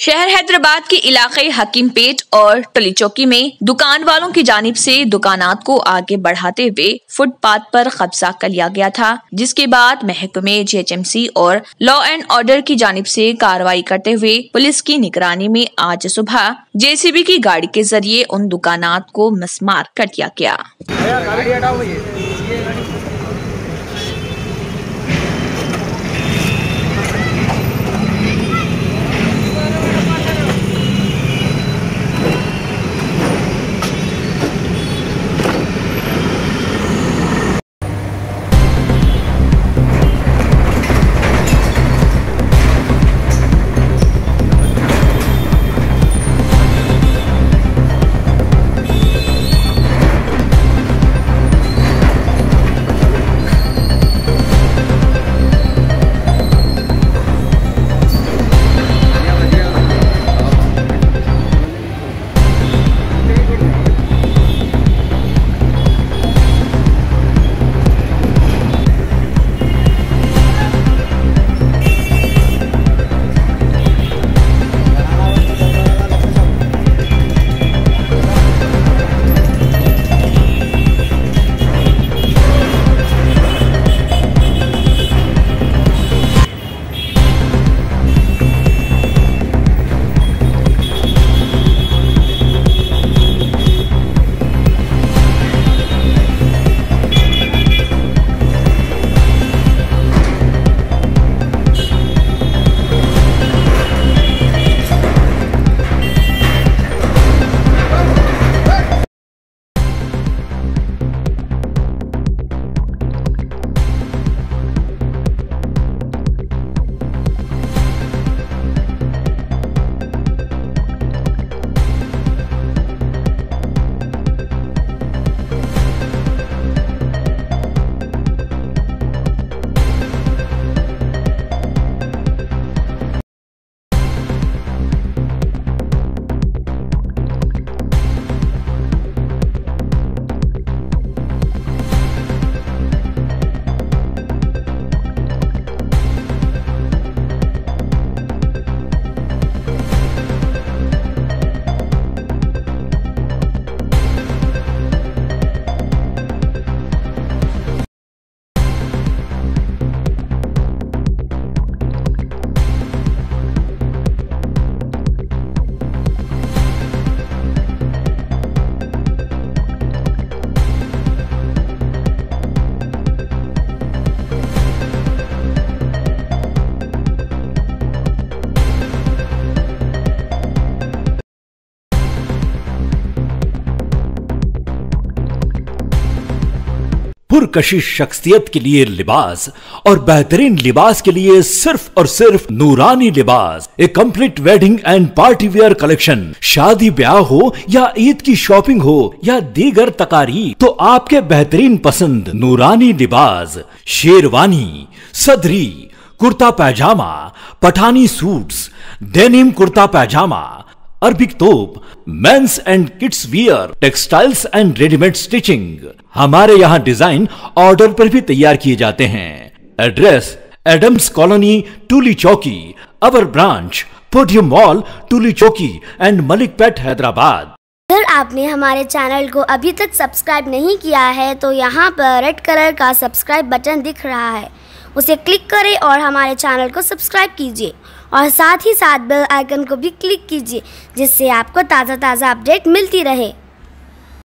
शहर हैदराबाद के इलाके हकीम पेट और टली चौकी में दुकान वालों की जानिब से दुकानात को आगे बढ़ाते हुए फुटपाथ पर कब्जा कर लिया गया था, जिसके बाद महकमे GHMC और लॉ एंड ऑर्डर की जानिब से कार्रवाई करते हुए पुलिस की निगरानी में आज सुबह JCB की गाड़ी के जरिए उन दुकानात को मिसमार कर दिया गया। पुरकशिश शख्सियत के लिए लिबास और बेहतरीन लिबास के लिए सिर्फ और सिर्फ Noorani Libas, a complete wedding and party wear collection. शादी ब्याह हो या ईद की शॉपिंग हो या दीगर तकारीब, तो आपके बेहतरीन पसंद नूरानी लिबास, शेरवानी, सदरी, kurta pyjama, Pathani suits, denim kurta pyjama, Arabic thobe, men's and kids wear, textiles and readymade stitching. हमारे यहाँ डिजाइन ऑर्डर पर भी तैयार किए जाते हैं। Address Adams colony, Toli Chowki, our branch podium mall, Toli Chowki and मलिकपेट, Hyderabad. अगर आपने हमारे चैनल को अभी तक सब्सक्राइब नहीं किया है तो यहाँ पर रेड कलर का सब्सक्राइब बटन दिख रहा है, उसे क्लिक करें और हमारे चैनल को सब्सक्राइब कीजिए और साथ ही साथ बेल आइकन को भी क्लिक कीजिए, जिससे आपको ताज़ा अपडेट मिलती रहे।